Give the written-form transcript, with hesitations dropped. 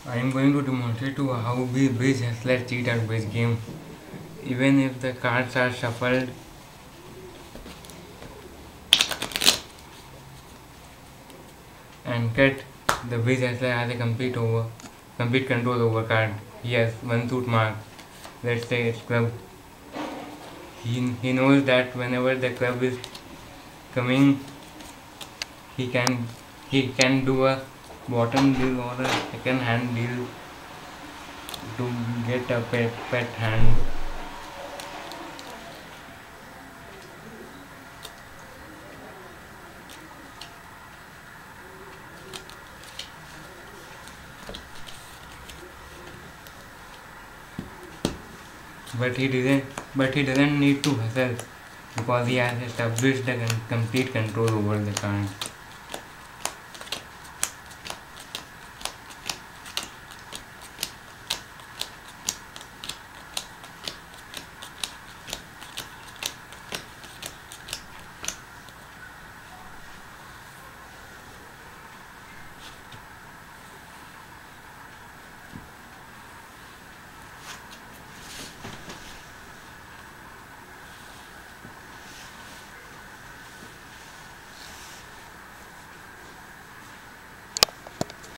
I am going to demonstrate to how Bridge Hustler cheat at Bridge game. Even if the cards are shuffled and cut, the Bridge Hustler has a complete control over card. He has one suit mark. Let's say it's club. He knows that whenever the club is coming, he can do a bottom deal or a second hand deal to get a pet hand. But he doesn't need to hustle because he has established the complete control over the card.